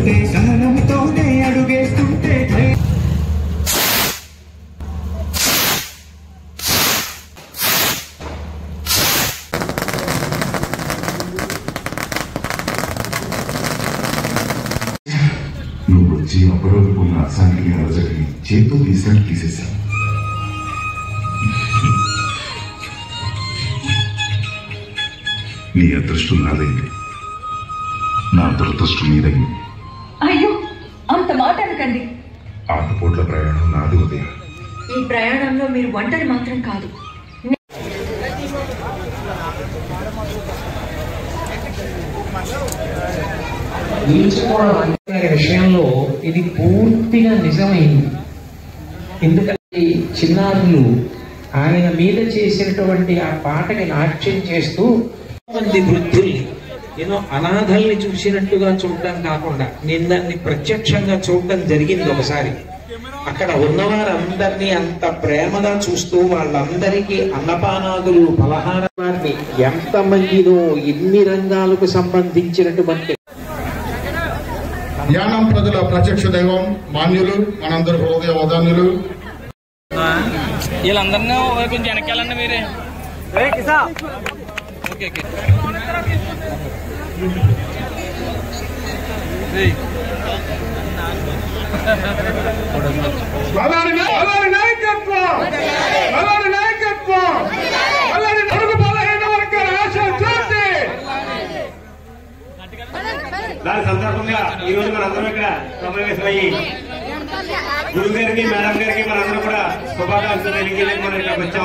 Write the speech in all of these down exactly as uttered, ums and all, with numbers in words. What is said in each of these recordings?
నడుస్తుంటే సహనంతోనే అడుగేస్తుంటే నువ్వు వచ్చి అప్పటివరకున్న అసాంఘిక అలజడిని చేతితో తీసినట్టు తీసేశావు. నీ అదృష్టం నాదైంది, నా దురదృష్టం నీదైంది. అయ్యో అంత మాట అనకండి. ఆటుపోట్ల ప్రయాణం నాది ఉదయం. ఈ ప్రయాణంలో మీరు ఒంటరి మాత్రం కాదు. విషయంలో ఇది పూర్తిగా నిజమైంది. ఎందుకంటే చిన్నారులు ఆయన మీద చేసినటువంటి ఆ పాటకి నాట్యం చేస్తూ మంది వృద్ధుల్ని నేను అనాథల్ని చూసినట్టుగా చూడటం కాకుండా నేను దాన్ని ప్రత్యక్షంగా చూడటం జరిగింది ఒకసారి. అక్కడ ఉన్నవారందరినీ అంత ప్రేమగా చూస్తూ వాళ్ళందరికీ అన్నపానాదులు పలహారాన్ని ఎంతమందిలో ఎన్ని రంగాలకు సంబంధించినటువంటి యానం ప్రజల ప్రత్యక్ష దైవం మాన్యులు మనందరి హృదయ వదాన్యులు. వీళ్ళందరినీ కొంచెం వెనకాలండి మీరే. ఓకే ఓకే అలాంటి నాయకత్వం, అలాంటి నాయకత్వం, అలాంటి అడుగు బలహీన వర్గాల ఆశ జ్యోతి. దాని సందర్భంగా ఈ రోజు మనందరం ఇక్కడ సమావేశమయ్యి గురువు గారికి మేడం గారికి మనందరం కూడా శుభాకాంక్షలు తెలియజేయడానికి మనం ఇక్కడికి వచ్చాం.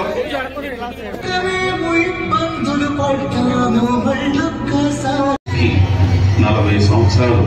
నలభై సంవత్సరాలు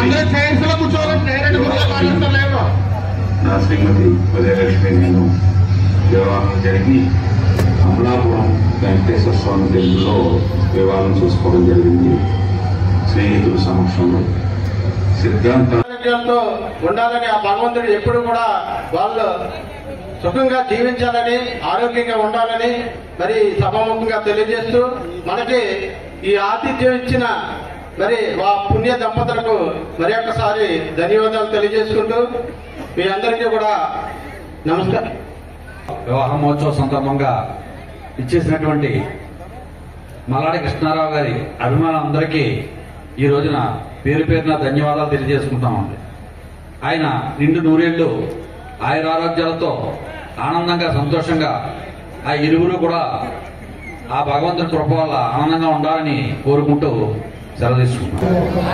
నా శ్రీమతి ఉదయలక్ష్మి నేను వివాహం జరిగి అమలాపురం వెంకటేశ్వర స్వామి టెంపుల్లో వివాహం చూసుకోవడం జరిగింది. స్నేహితుల సమక్షంలో సిద్ధాంతాలతో ఉండాలని ఆ భగవంతుడు ఎప్పుడు కూడా వాళ్ళు సుఖంగా జీవించాలని ఆరోగ్యంగా ఉండాలని మరి సభాముఖంగా తెలియజేస్తూ మనకి ఈ ఆతిథ్యం ఇచ్చిన మరి ఆ పుణ్య దంపతులకు మరి ఒక్కసారి ధన్యవాదాలు తెలియజేసుకుంటూ మీ అందరికీ కూడా నమస్కారం. వివాహ మహోత్సవ సందర్భంగా ఇచ్చేసినటువంటి మల్లాడి కృష్ణారావు గారి అభిమానులందరికీ ఈ రోజున పేరు పేరున ధన్యవాదాలు తెలియజేసుకుంటామండి. ఆయన నిండు నూరేళ్లు ఆయురారోగ్యాలతో ఆనందంగా సంతోషంగా ఆ ఇరువురు కూడా ఆ భగవంతుడి కృప వల్ల ఆనందంగా ఉండాలని కోరుకుంటూ సెలవు తీసుకుంటాం.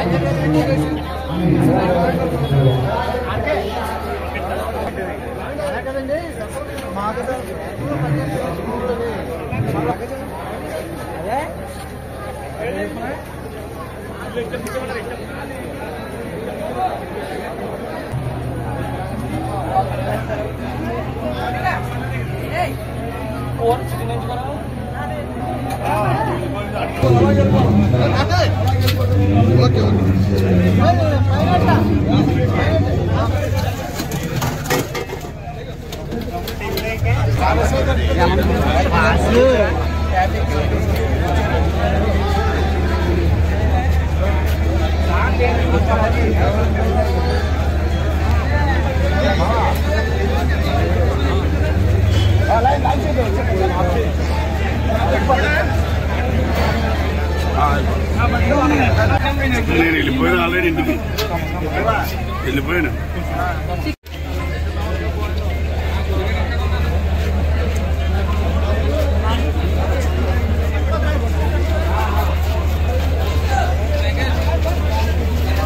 నేను వెళ్ళిపోయాను, ఆల్రెడీ ఇంటికి వెళ్ళిపోయాను.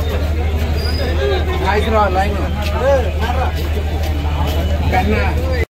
లైన్